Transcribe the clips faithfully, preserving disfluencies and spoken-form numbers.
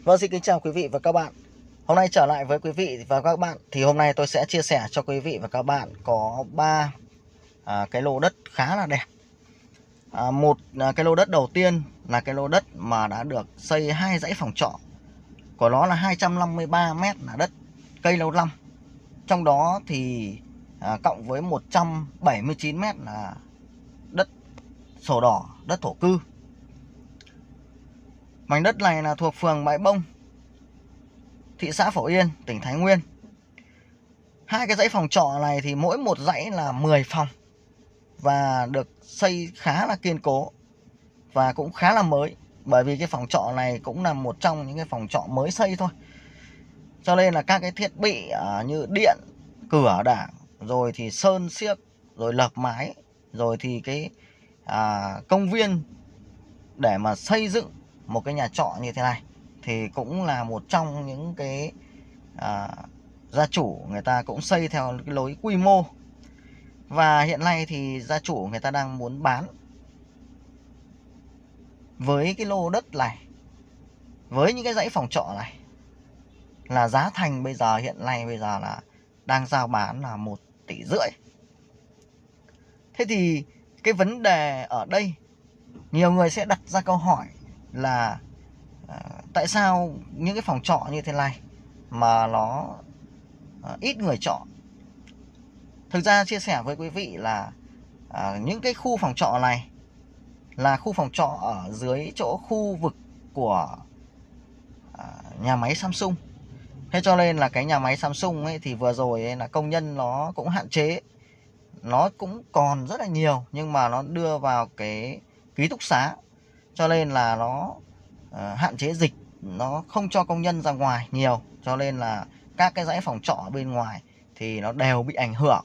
Vâng, xin kính chào quý vị và các bạn. Hôm nay trở lại với quý vị và các bạn thì hôm nay tôi sẽ chia sẻ cho quý vị và các bạn có ba à, cái lô đất khá là đẹp. À, một à, cái lô đất đầu tiên là cái lô đất mà đã được xây hai dãy phòng trọ. Của nó là hai trăm năm mươi ba mét là đất cây lâu năm. Trong đó thì à, cộng với một trăm bảy mươi chín mét là đất sổ đỏ, đất thổ cư. Mảnh đất này là thuộc phường Bãi Bông, thị xã Phổ Yên, tỉnh Thái Nguyên. Hai cái dãy phòng trọ này thì mỗi một dãy là mười phòng và được xây khá là kiên cố và cũng khá là mới, bởi vì cái phòng trọ này cũng là một trong những cái phòng trọ mới xây thôi. Cho nên là các cái thiết bị như điện, cửa đảng, rồi thì sơn xiếc, rồi lợp mái, rồi thì cái à, công viên để mà xây dựng một cái nhà trọ như thế này thì cũng là một trong những cái à, gia chủ người ta cũng xây theo cái lối quy mô. Và hiện nay thì gia chủ người ta đang muốn bán với cái lô đất này, với những cái dãy phòng trọ này, là giá thành bây giờ hiện nay bây giờ là đang giao bán là một tỷ rưỡi. Thế thì cái vấn đề ở đây, nhiều người sẽ đặt ra câu hỏi là à, tại sao những cái phòng trọ như thế này mà nó à, ít người trọ. Thực ra chia sẻ với quý vị là à, những cái khu phòng trọ này là khu phòng trọ ở dưới chỗ khu vực của à, nhà máy Samsung. Thế cho nên là cái nhà máy Samsung ấy thì vừa rồi ấy là công nhân nó cũng hạn chế. Nó cũng còn rất là nhiều nhưng mà nó đưa vào cái ký túc xá, cho nên là nó uh, hạn chế dịch, nó không cho công nhân ra ngoài nhiều, cho nên là các cái dãy phòng trọ bên ngoài thì nó đều bị ảnh hưởng.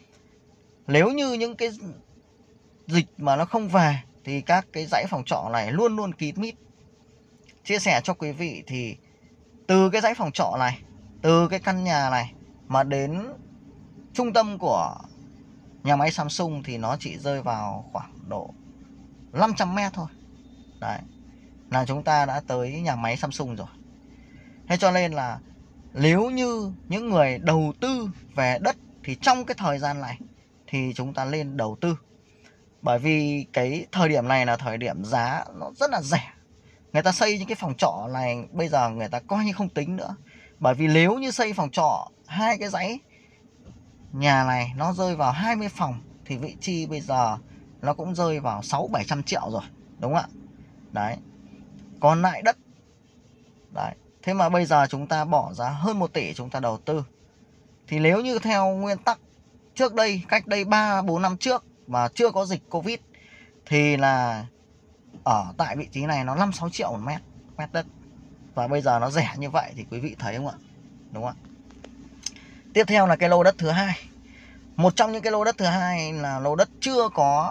Nếu như những cái dịch mà nó không về thì các cái dãy phòng trọ này luôn luôn kín mít. Chia sẻ cho quý vị thì từ cái dãy phòng trọ này, từ cái căn nhà này mà đến trung tâm của nhà máy Samsung thì nó chỉ rơi vào khoảng độ năm trăm mét thôi. Đấy, là chúng ta đã tới nhà máy Samsung rồi. Thế cho nên là nếu như những người đầu tư về đất thì trong cái thời gian này thì chúng ta lên đầu tư. Bởi vì cái thời điểm này là thời điểm giá nó rất là rẻ. Người ta xây những cái phòng trọ này bây giờ người ta coi như không tính nữa. Bởi vì nếu như xây phòng trọ hai cái dãy nhà này nó rơi vào hai mươi phòng thì vị chi bây giờ nó cũng rơi vào sáu bảy trăm triệu rồi, đúng không ạ? Đấy. Còn lại đất. Đấy. Thế mà bây giờ chúng ta bỏ ra hơn một tỷ chúng ta đầu tư. Thì nếu như theo nguyên tắc trước đây, cách đây ba bốn năm trước mà chưa có dịch Covid thì là ở tại vị trí này nó năm sáu triệu một mét, mét đất. Và bây giờ nó rẻ như vậy thì quý vị thấy không ạ? Đúng không ạ? Tiếp theo là cái lô đất thứ hai. Một trong những cái lô đất thứ hai là lô đất chưa có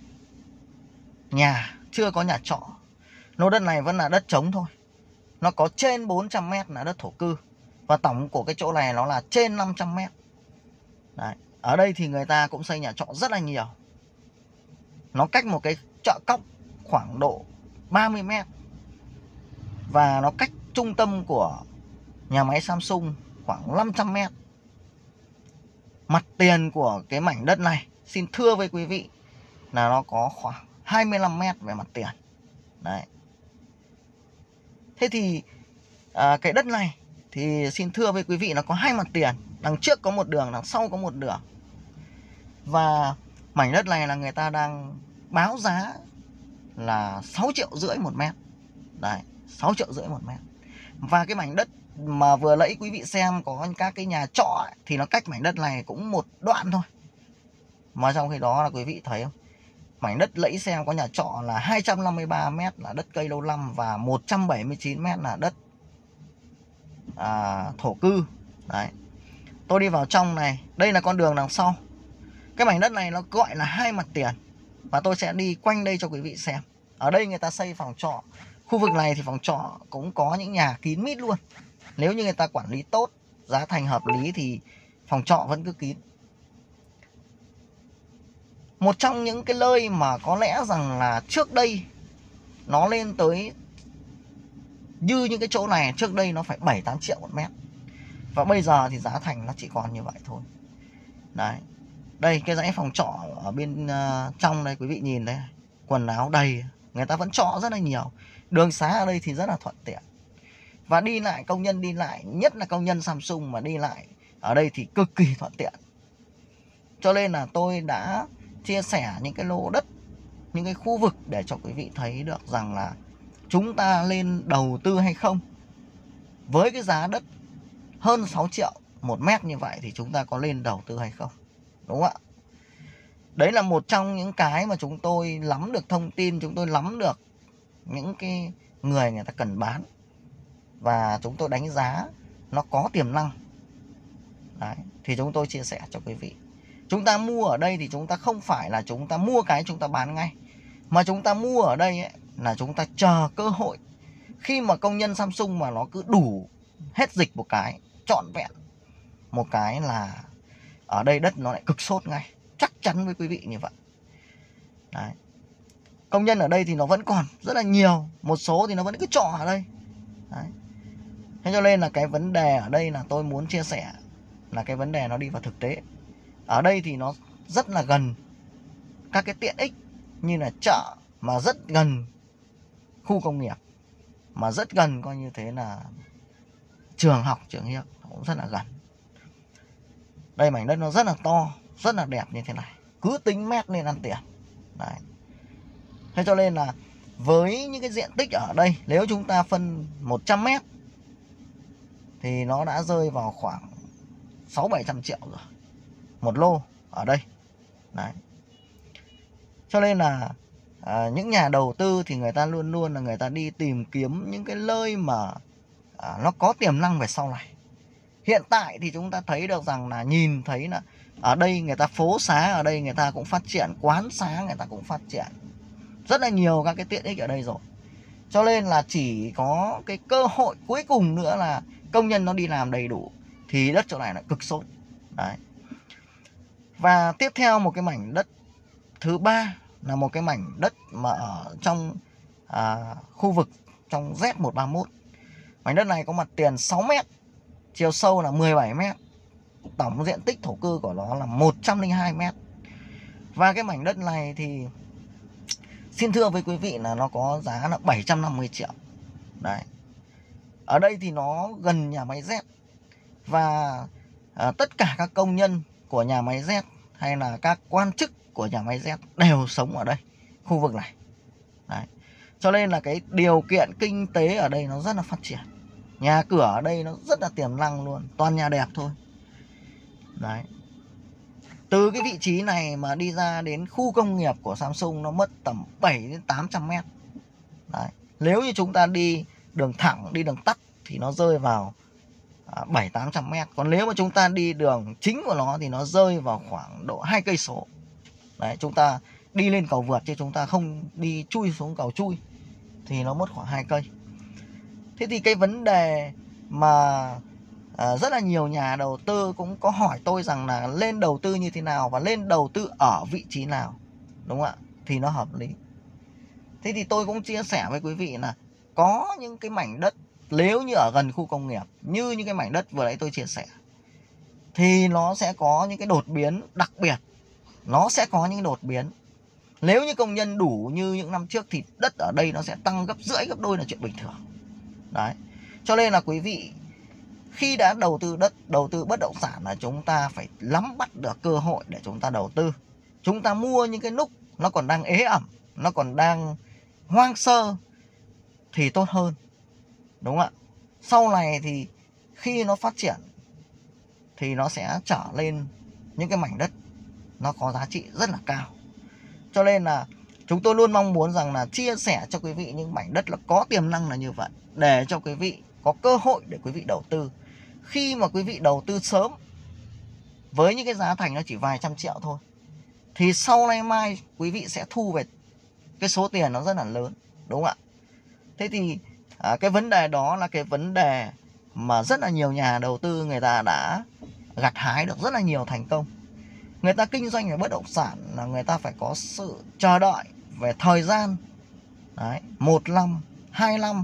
nhà, chưa có nhà trọ. Lô đất này vẫn là đất trống thôi. Nó có trên bốn trăm mét là đất thổ cư. Và tổng của cái chỗ này nó là trên năm trăm mét. Đấy. Ở đây thì người ta cũng xây nhà trọ rất là nhiều. Nó cách một cái chợ cóc khoảng độ ba mươi mét. Và nó cách trung tâm của nhà máy Samsung khoảng năm trăm mét. Mặt tiền của cái mảnh đất này, xin thưa với quý vị, là nó có khoảng hai mươi lăm mét về mặt tiền. Đấy. Thế thì à, cái đất này thì xin thưa với quý vị nó có hai mặt tiền. Đằng trước có một đường, đằng sau có một đường. Và mảnh đất này là người ta đang báo giá là sáu triệu rưỡi một mét. Đấy, sáu triệu rưỡi một mét. Và cái mảnh đất mà vừa nãy quý vị xem có các cái nhà trọ ấy, thì nó cách mảnh đất này cũng một đoạn thôi. Mà trong khi đó là quý vị thấy không? Mảnh đất lẫy xem có nhà trọ là hai trăm năm mươi ba mét là đất cây lâu năm và một trăm bảy mươi chín mét là đất à, thổ cư. Đấy. Tôi đi vào trong này, đây là con đường đằng sau. Cái mảnh đất này nó gọi là hai mặt tiền. Và tôi sẽ đi quanh đây cho quý vị xem. Ở đây người ta xây phòng trọ. Khu vực này thì phòng trọ cũng có những nhà kín mít luôn. Nếu như người ta quản lý tốt, giá thành hợp lý thì phòng trọ vẫn cứ kín. Một trong những cái nơi mà có lẽ rằng là trước đây nó lên tới Như những cái chỗ này trước đây nó phải bảy tám triệu một mét, và bây giờ thì giá thành nó chỉ còn như vậy thôi. Đấy. Đây cái dãy phòng trọ ở bên uh, trong đây quý vị nhìn đấy, quần áo đầy, người ta vẫn trọ rất là nhiều. Đường xá ở đây thì rất là thuận tiện. Và đi lại, công nhân đi lại, nhất là công nhân Samsung mà đi lại ở đây thì cực kỳ thuận tiện. Cho nên là tôi đã chia sẻ những cái lô đất, những cái khu vực để cho quý vị thấy được rằng là chúng ta lên đầu tư hay không. Với cái giá đất hơn sáu triệu một mét như vậy thì chúng ta có lên đầu tư hay không, đúng không ạ? Đấy là một trong những cái mà chúng tôi nắm được thông tin, chúng tôi nắm được những cái người người ta cần bán, và chúng tôi đánh giá nó có tiềm năng. Đấy, thì chúng tôi chia sẻ cho quý vị. Chúng ta mua ở đây thì chúng ta không phải là chúng ta mua cái chúng ta bán ngay, mà chúng ta mua ở đây ấy, là chúng ta chờ cơ hội. Khi mà công nhân Samsung mà nó cứ đủ hết dịch một cái, trọn vẹn một cái là ở đây đất nó lại cực sốt ngay. Chắc chắn với quý vị như vậy. Đấy. Công nhân ở đây thì nó vẫn còn rất là nhiều, một số thì nó vẫn cứ trọ ở đây. Đấy. Thế cho nên là cái vấn đề ở đây là tôi muốn chia sẻ là cái vấn đề nó đi vào thực tế. Ở đây thì nó rất là gần các cái tiện ích như là chợ, mà rất gần khu công nghiệp, mà rất gần coi như thế là trường học, trường hiệu cũng rất là gần. Đây mảnh đất nó rất là to, rất là đẹp như thế này, cứ tính mét nên ăn tiền. Đấy. Thế cho nên là với những cái diện tích ở đây, nếu chúng ta phân một trăm mét thì nó đã rơi vào khoảng sáu bảy trăm triệu rồi một lô ở đây. Đấy. Cho nên là à, những nhà đầu tư thì người ta luôn luôn là người ta đi tìm kiếm những cái nơi mà à, nó có tiềm năng về sau này. Hiện tại thì chúng ta thấy được rằng là nhìn thấy là ở đây người ta phố xá ở đây người ta cũng phát triển, quán xá người ta cũng phát triển, rất là nhiều các cái tiện ích ở đây rồi. Cho nên là chỉ có cái cơ hội cuối cùng nữa là công nhân nó đi làm đầy đủ thì đất chỗ này là cực sốt. Đấy. Và tiếp theo một cái mảnh đất thứ ba là một cái mảnh đất mà ở trong à, khu vực trong Z một ba mốt. Mảnh đất này có mặt tiền sáu mét, chiều sâu là mười bảy mét, tổng diện tích thổ cư của nó là một trăm lẻ hai mét. Và cái mảnh đất này thì xin thưa với quý vị là nó có giá là bảy trăm năm mươi triệu. Đấy. Ở đây thì nó gần nhà máy Z, và à, tất cả các công nhân của nhà máy Z hay là các quan chức của nhà máy Z đều sống ở đây, khu vực này. Đấy. Cho nên là cái điều kiện kinh tế ở đây nó rất là phát triển. Nhà cửa ở đây nó rất là tiềm năng luôn, toàn nhà đẹp thôi. Đấy. Từ cái vị trí này mà đi ra đến khu công nghiệp của Samsung nó mất tầm bảy đến tám trăm mét. Đấy. Nếu như chúng ta đi đường thẳng, đi đường tắt thì nó rơi vào bảy tám trăm mét. Còn nếu mà chúng ta đi đường chính của nó thì nó rơi vào khoảng độ hai cây số. Đấy, chúng ta đi lên cầu vượt chứ chúng ta không đi chui xuống cầu chui thì nó mất khoảng hai cây. Thế thì cái vấn đề mà à, rất là nhiều nhà đầu tư cũng có hỏi tôi rằng là lên đầu tư như thế nào và lên đầu tư ở vị trí nào, đúng không ạ, thì nó hợp lý. Thế thì tôi cũng chia sẻ với quý vị là có những cái mảnh đất nếu như ở gần khu công nghiệp như những cái mảnh đất vừa nãy tôi chia sẻ thì nó sẽ có những cái đột biến đặc biệt. Nó sẽ có những đột biến. Nếu như công nhân đủ như những năm trước thì đất ở đây nó sẽ tăng gấp rưỡi, gấp đôi là chuyện bình thường. Đấy. Cho nên là quý vị khi đã đầu tư đất, đầu tư bất động sản là chúng ta phải nắm bắt được cơ hội để chúng ta đầu tư. Chúng ta mua những cái lúc nó còn đang ế ẩm, nó còn đang hoang sơ thì tốt hơn. Đúng không ạ? Sau này thì khi nó phát triển thì nó sẽ trở lên những cái mảnh đất nó có giá trị rất là cao. Cho nên là chúng tôi luôn mong muốn rằng là chia sẻ cho quý vị những mảnh đất là có tiềm năng là như vậy, để cho quý vị có cơ hội để quý vị đầu tư. Khi mà quý vị đầu tư sớm với những cái giá thành nó chỉ vài trăm triệu thôi thì sau này mai quý vị sẽ thu về cái số tiền nó rất là lớn, đúng không ạ? Thế thì à, cái vấn đề đó là cái vấn đề mà rất là nhiều nhà đầu tư người ta đã gặt hái được rất là nhiều thành công. Người ta kinh doanh về bất động sản là người ta phải có sự chờ đợi về thời gian. Đấy, một năm, hai năm,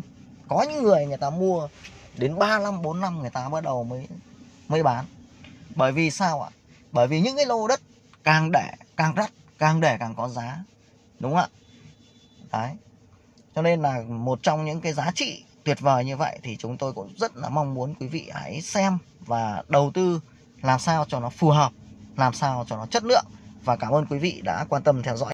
Có những người người ta mua đến ba năm, bốn năm người ta bắt đầu mới mới bán. Bởi vì sao ạ? Bởi vì những cái lô đất càng để càng đắt, càng để càng có giá. Đúng không ạ? Đấy. Cho nên là một trong những cái giá trị tuyệt vời như vậy thì chúng tôi cũng rất là mong muốn quý vị hãy xem và đầu tư làm sao cho nó phù hợp, làm sao cho nó chất lượng. Và cảm ơn quý vị đã quan tâm theo dõi.